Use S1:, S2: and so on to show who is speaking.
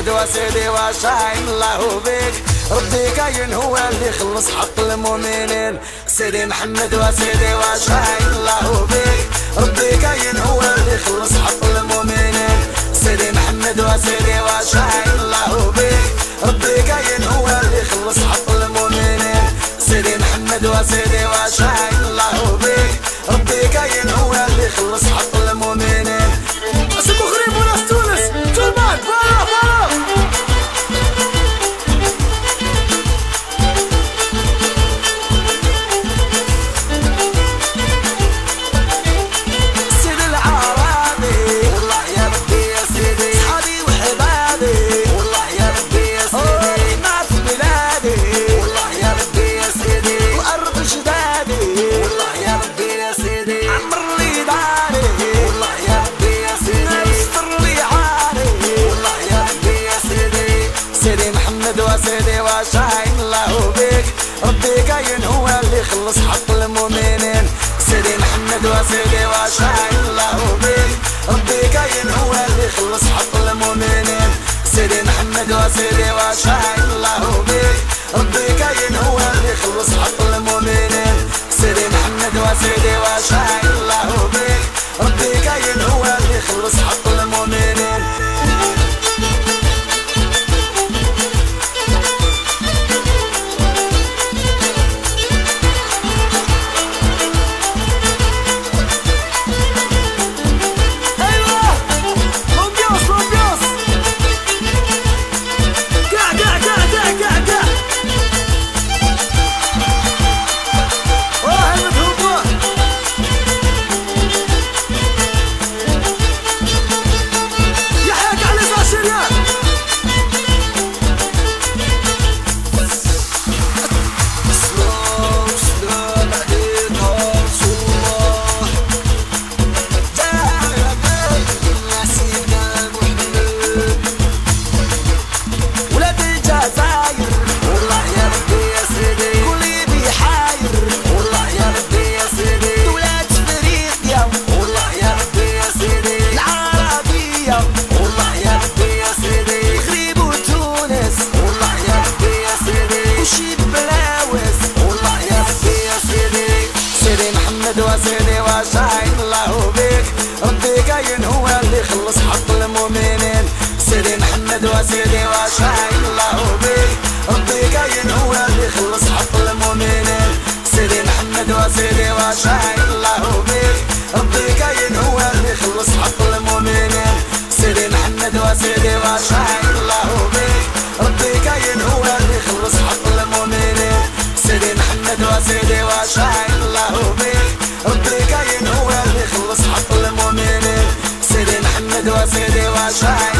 S1: محمد وسيدي وشاهين الله بيك، ربي كاين هو اللي يخلص حق المؤمنين. سيدي محمد وسيدي وشاهين الله بيك، ربي كاين هو اللي يخلص حق المؤمنين. سيدي محمد وسيدي وشاهين الله بيك، ربي كاين هو اللي يخلص حق المؤمنين. سيدي محمد وسيدي وشاهين الله بيك، ربي كاين هو اللي يخلص حق المؤمنين. ناس المغرب وناس تونس تلمان برا برا. سيدي العربي والله يا ربي يا سيدي، صحابي وحبابي والله يا ربي يا سيدي، ناس بلادي والله يا ربي يا سيدي، وأرض جدادي والله يا ربي يا سيدي، عمر لي داري والله يا ربي يا سيدي، نستر لي عاري والله يا ربي يا سيدي. سيدي محمد وسيدي وشاهين الله بيك، ربي كاين هو اللي يخلص حق المؤمنين. سيدي محمد وسيدي وشاهين الله بيك، ربي كاين هو اللي يخلص حق المؤمنين. سيدي محمد وسيدي وشاهين الله بيك، ربي كاين هو اللي يخلص حق المؤمنين. سيدي محمد وسيدي وشاهين الله بيك، ربي كاين هو اللي يخلص حق المؤمنين. وسيدي وشاهين الله بيك، ربي كاين هو اللي يخلص حق المؤمنين. سيدي محمد وسيدي وشاهين الله بيك، ربي كاين هو اللي يخلص حق المؤمنين. سيدي محمد وسيدي وشاهين الله بيك، ربي كاين هو اللي يخلص حق المؤمنين. سيدي محمد وسيدي وشاهين الله بيك، ربي كاين هو اللي يخلص حق المؤمنين. سيدي محمد وسيدي وشاهين الله بيك، ربي كاين هو اللي يخلص حق المؤمنين. سيدي محمد وسيدي وشاهين